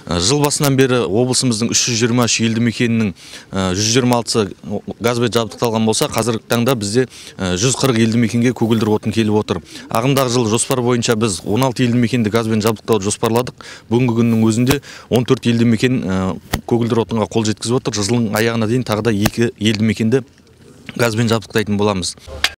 Жыл басынан бері облысымыздың 323 елді мекенінің 126-сы газбен жабдықталған болса, қазіргі таңда бізде 140 елді мекенге көгілдір отын келіп отыр. Ағымдағы жыл жоспар бойынша біз 16 елді мекенді газбен жабдықтауды жоспарладық. Бүгінгі күннің өзінде 14 елді мекен көгілдір отынға қол жеткізіп отыр. Жылдың аяғына дейін тағы да 2 елді мекенді газбен жабдықтайтын боламыз.